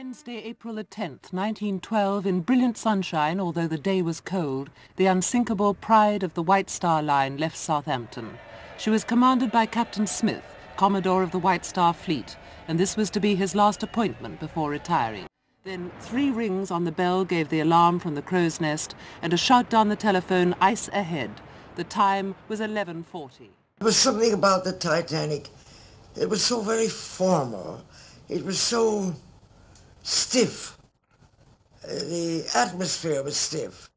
Wednesday, April the 10th, 1912, in brilliant sunshine, although the day was cold, the unsinkable Pride of the White Star Line left Southampton. She was commanded by Captain Smith, Commodore of the White Star Fleet, and this was to be his last appointment before retiring. Then 3 rings on the bell gave the alarm from the crow's nest, and a shout down the telephone, "Ice ahead." The time was 11:40. There was something about the Titanic. It was so very formal. It was so stiff. The atmosphere was stiff.